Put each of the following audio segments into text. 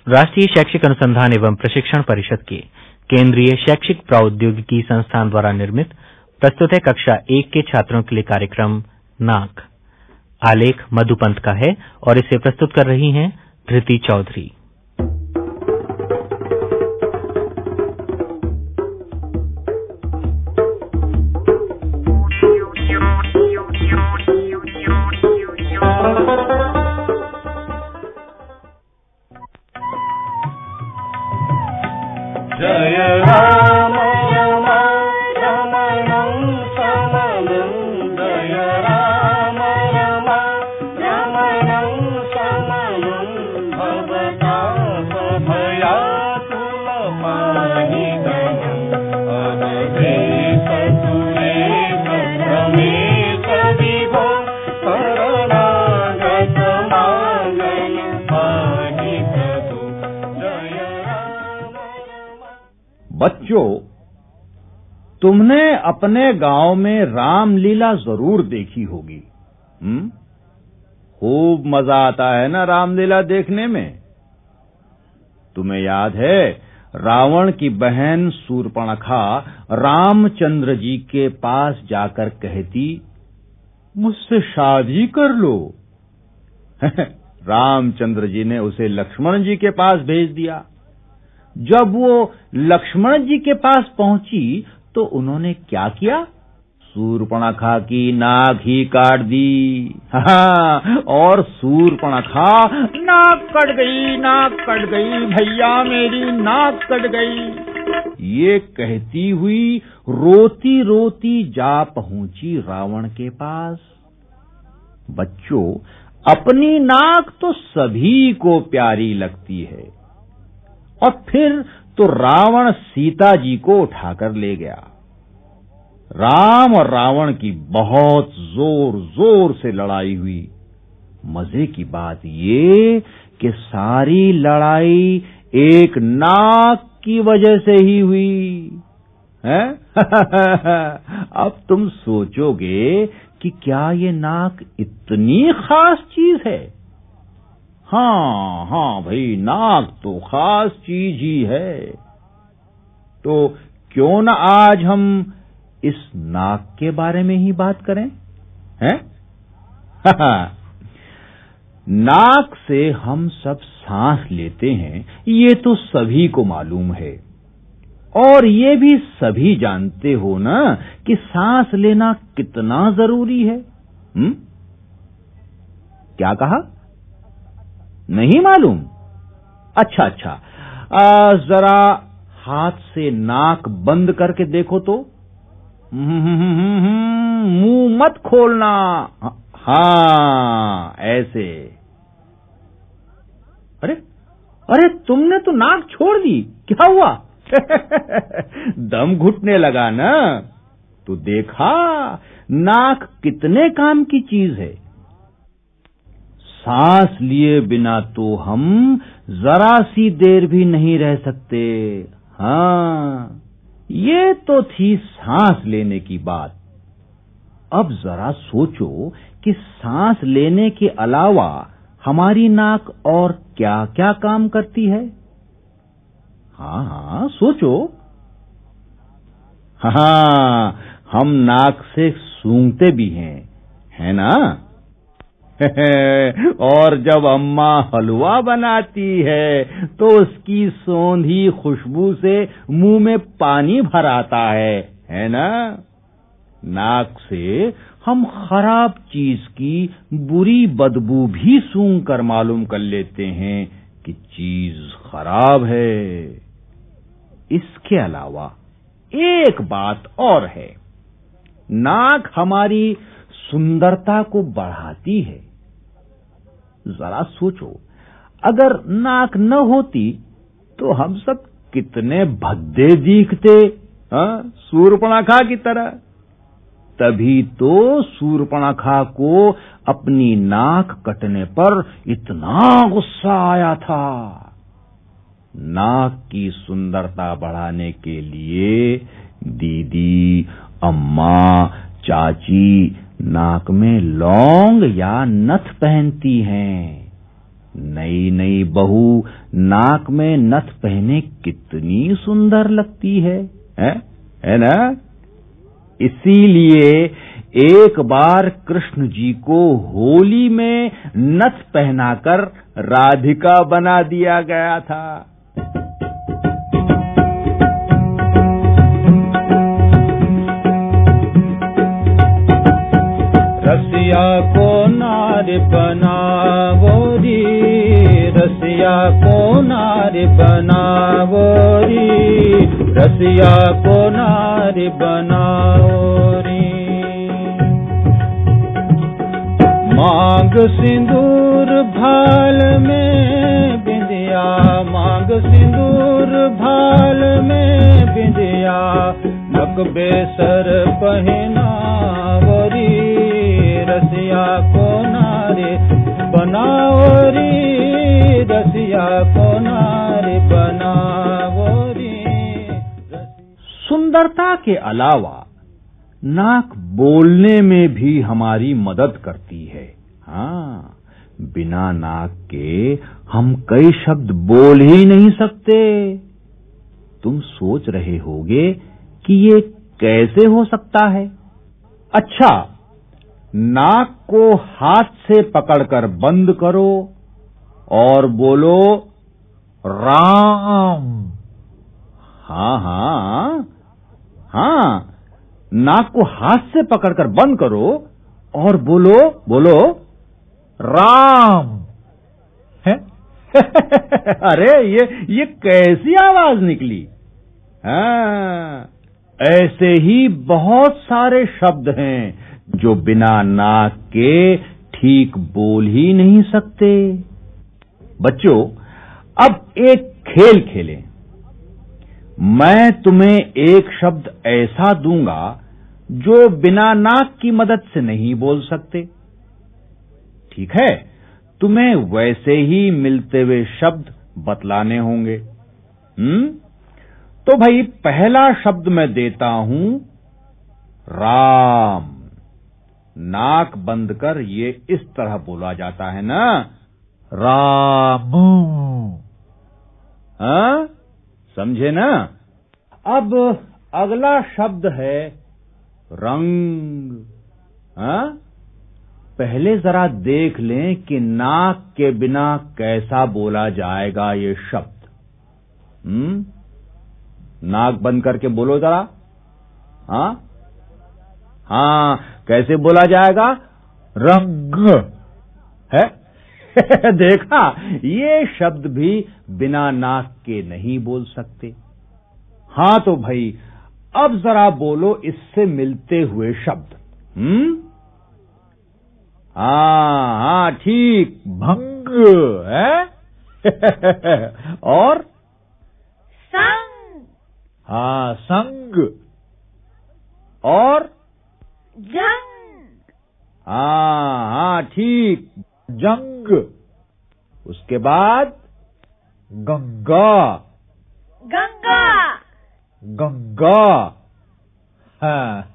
राष्ट्रीय शैक्षिक अनुसंधान एवं प्रशिक्षण परिषद के केंद्रीय शैक्षिक प्रौद्योगिकी संस्थान द्वारा निर्मित प्रस्तुत है कक्षा 1 के छात्रों के लिए कार्यक्रम नाक। आलेख मधुपंत का है और इसे प्रस्तुत कर रही हैं धृति चौधरी। जय राम रम रमणं समनं जय राम रम रमणं समनं भवता सभयातुलपाणिधरम् अवधेतुरे रमेश विभो शरणागत मांगल पाणिधरु जय राम। बच्चों, तुमने अपने गांव में रामलीला जरूर देखी होगी। खूब मजा आता है ना रामलीला देखने में। तुम्हें याद है रावण की बहन शूर्पणखा रामचंद्र जी के पास जाकर कहती, मुझसे शादी कर लो। रामचंद्र जी ने उसे लक्ष्मण जी के पास भेज दिया। जब वो लक्ष्मण जी के पास पहुंची तो उन्होंने क्या किया? शूर्पणखा की नाक ही काट दी। और शूर्पणखा नाक कट गई भैया, मेरी नाक कट गई, ये कहती हुई रोती रोती जा पहुंची रावण के पास। बच्चों, अपनी नाक तो सभी को प्यारी लगती है। और फिर तो रावण सीता जी को उठाकर ले गया। राम और रावण की बहुत जोर जोर से लड़ाई हुई। मजे की बात ये कि सारी लड़ाई एक नाक की वजह से ही हुई है। अब तुम सोचोगे कि क्या ये नाक इतनी खास चीज है? हाँ भाई, नाक तो खास चीज ही है। तो क्यों न आज हम इस नाक के बारे में ही बात करें, हैं? नाक से हम सब सांस लेते हैं, ये तो सभी को मालूम है। और ये भी सभी जानते हो ना कि सांस लेना कितना जरूरी है। क्या कहा? नहीं मालूम? अच्छा, जरा हाथ से नाक बंद करके देखो तो। मुंह मत खोलना। हाँ, ऐसे। अरे तुमने तो नाक छोड़ दी, क्या हुआ? दम घुटने लगा ना? तो देखा नाक कितने काम की चीज है। सांस लिए बिना तो हम जरा सी देर भी नहीं रह सकते। हाँ, ये तो थी सांस लेने की बात। अब जरा सोचो कि सांस लेने के अलावा हमारी नाक और क्या क्या काम करती है। हाँ, सोचो। हाँ, हम नाक से सूंघते भी हैं, है ना? और जब अम्मा हलवा बनाती है तो उसकी सौंधी खुशबू से मुंह में पानी भर आता है ना? नाक से हम खराब चीज की बुरी बदबू भी सूंघ कर मालूम कर लेते हैं कि चीज खराब है। इसके अलावा एक बात और है, नाक हमारी सुंदरता को बढ़ाती है। जरा सोचो, अगर नाक न होती तो हम सब कितने भद्दे दिखते, शूर्पणखा की तरह। तभी तो शूर्पणखा को अपनी नाक कटने पर इतना गुस्सा आया था। नाक की सुंदरता बढ़ाने के लिए दीदी, अम्मा, चाची नाक में लौंग या नथ पहनती हैं। नई नई बहू नाक में नथ पहने कितनी सुंदर लगती है ना? इसीलिए एक बार कृष्ण जी को होली में नथ पहनाकर राधिका बना दिया गया था। रसिया को नारी बनावो री, रसिया को नारी बनावो री, रसिया को नारी बनाओ री। मांग सिंदूर भाल में बिंदिया, मांग सिंदूर भाल में बिंदिया, नकबे सर पहनावो री, रसिया को नारी बनाओ री, रसिया को नारी बनाओ री। सुंदरता के अलावा नाक बोलने में भी हमारी मदद करती है। हाँ, बिना नाक के हम कई शब्द बोल ही नहीं सकते। तुम सोच रहे होगे कि ये कैसे हो सकता है? अच्छा, नाक को हाथ से पकड़कर बंद करो और बोलो राम। हाँ, नाक को हाथ से पकड़कर बंद करो और बोलो राम। है? अरे ये कैसी आवाज निकली? हाँ, ऐसे ही बहुत सारे शब्द हैं जो बिना नाक के ठीक बोल ही नहीं सकते। बच्चों, अब एक खेल खेलें। मैं तुम्हें एक शब्द ऐसा दूंगा जो बिना नाक की मदद से नहीं बोल सकते। ठीक है? तुम्हें वैसे ही मिलते हुए शब्द बतलाने होंगे। तो भाई, पहला शब्द मैं देता हूं राम। नाक बंद कर ये इस तरह बोला जाता है ना, रामू। हाँ, समझे ना? अब अगला शब्द है रंग। हाँ, पहले जरा देख लें कि नाक के बिना कैसा बोला जाएगा ये शब्द। नाक बंद करके बोलो जरा। हाँ, कैसे बोला जाएगा? रंग। है? देखा, ये शब्द भी बिना नाक के नहीं बोल सकते। हाँ तो भाई, अब जरा बोलो इससे मिलते हुए शब्द। हाँ, ठीक, भंग है। और संग। हाँ, संग। और जंग। हाँ, ठीक, जंग। उसके बाद गंगा। गंगा। गंगा। हाँ।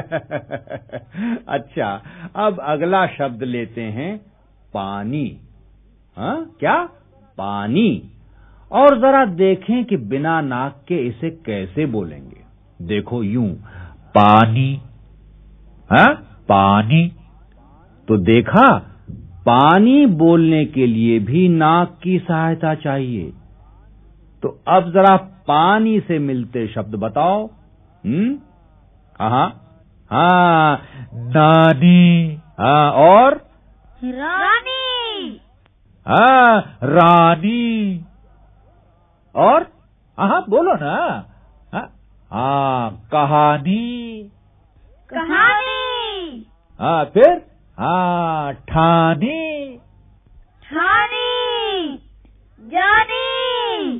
अच्छा, अब अगला शब्द लेते हैं पानी। हाँ, क्या? पानी। और जरा देखें कि बिना नाक के इसे कैसे बोलेंगे। देखो यूं, पानी। हाँ, पानी। तो देखा, पानी बोलने के लिए भी नाक की सहायता चाहिए। तो अब जरा पानी से मिलते शब्द बताओ। हाँ, नानी। हाँ, और रानी। हाँ, रानी। और बोलो ना। हाँ, कहानी। कहानी। हाँ, फिर ठानी। ठानी। जानी।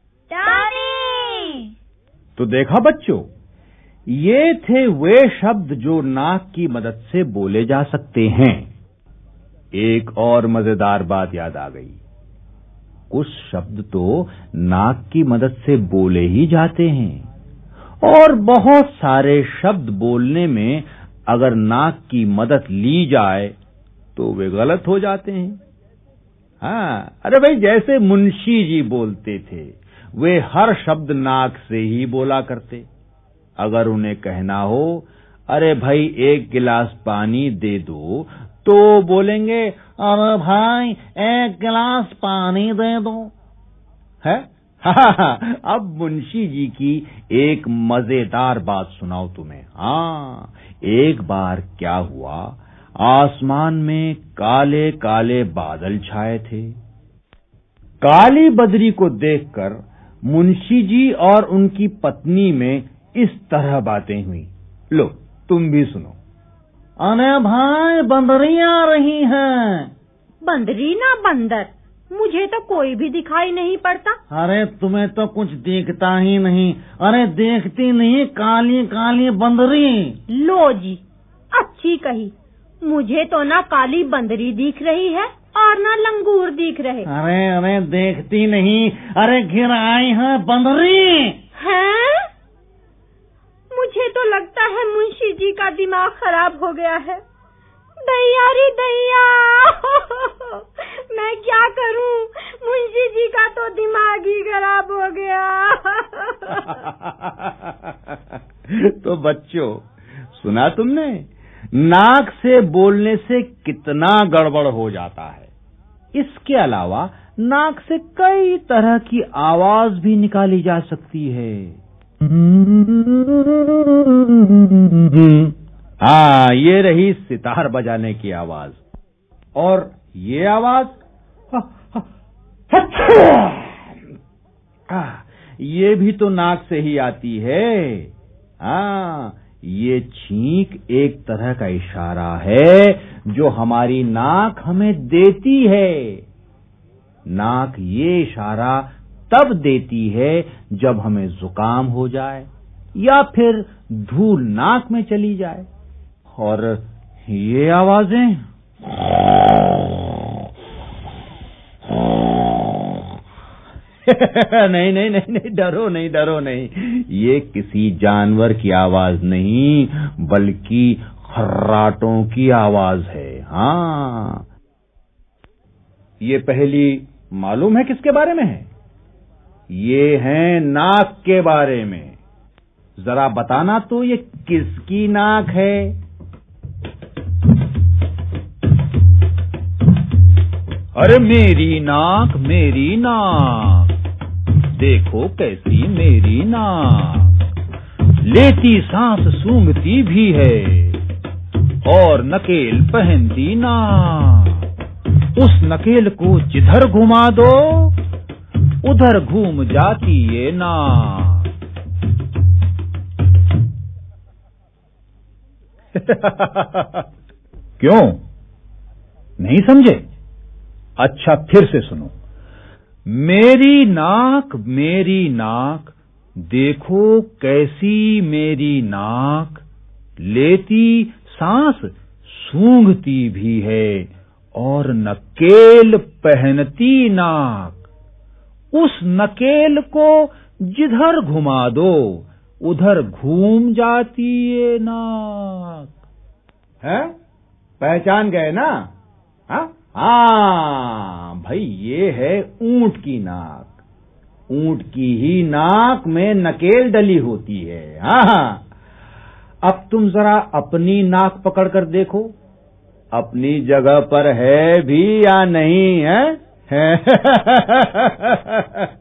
टानी। तो देखा बच्चों, ये थे वे शब्द जो नाक की मदद से बोले जा सकते हैं। एक और मजेदार बात याद आ गई। कुछ शब्द तो नाक की मदद से बोले ही जाते हैं और बहुत सारे शब्द बोलने में अगर नाक की मदद ली जाए तो वे गलत हो जाते हैं। हाँ, अरे भाई जैसे मुंशी जी बोलते थे, वे हर शब्द नाक से ही बोला करते। अगर उन्हें कहना हो, अरे भाई 1 गिलास पानी दे दो, तो बोलेंगे, अरे भाई 1 गिलास पानी दे दो, है? अब मुंशी जी की एक मजेदार बात सुनाओ तुम्हें। हाँ, एक बार क्या हुआ, आसमान में काले काले बादल छाए थे। काली बदरी को देखकर मुंशी जी और उनकी पत्नी में इस तरह बातें हुई। लो तुम भी सुनो। अरे भाई बंदरी आ रही हैं। बंदरी ना बंदर, मुझे तो कोई भी दिखाई नहीं पड़ता। अरे तुम्हें तो कुछ दिखता ही नहीं। अरे देखती नहीं, काली काली बंदरी। लो जी, अच्छी कही। मुझे तो ना काली बंदरी दिख रही है और ना लंगूर दिख रहे। अरे अरे देखती नहीं, अरे घिर आई है बंदरी। हैं? मुझे तो लगता है मुंशी जी का दिमाग खराब हो गया है। दैया रे दैया, मैं क्या करूं? मुंशी जी का तो दिमाग ही खराब हो गया। तो बच्चों, सुना तुमने, नाक से बोलने से कितना गड़बड़ हो जाता है। इसके अलावा नाक से कई तरह की आवाज भी निकाली जा सकती है। हाँ, ये रही सितार बजाने की आवाज। और ये आवाज, ये भी तो नाक से ही आती है। हाँ, ये छींक एक तरह का इशारा है जो हमारी नाक हमें देती है। नाक ये इशारा तब देती है जब हमें जुकाम हो जाए या फिर धूल नाक में चली जाए। और ये आवाजें, नहीं नहीं नहीं नहीं, डरो नहीं, डरो नहीं। ये किसी जानवर की आवाज नहीं, बल्कि खर्राटों की आवाज है। हाँ, ये पहली मालूम है किसके बारे में है? ये है नाक के बारे में। जरा बताना तो ये किसकी नाक है? अरे मेरी नाक, मेरी नाक, देखो कैसी मेरी नाक, लेती सांस सूंघती भी है और नकेल पहनती नाक। उस नकेल को जिधर घुमा दो उधर घूम जाती ये नाक। क्यों नहीं समझे? अच्छा, फिर से सुनो। मेरी नाक, मेरी नाक, देखो कैसी मेरी नाक, लेती सांस सूंघती भी है और नकेल पहनती नाक। उस नकेल को जिधर घुमा दो उधर घूम जाती ये नाक। है? पहचान गए ना? हाँ भाई, ये है ऊंट की नाक। ऊंट की ही नाक में नकेल डली होती है। हाँ, अब तुम जरा अपनी नाक पकड़ कर देखो, अपनी जगह पर है भी या नहीं है?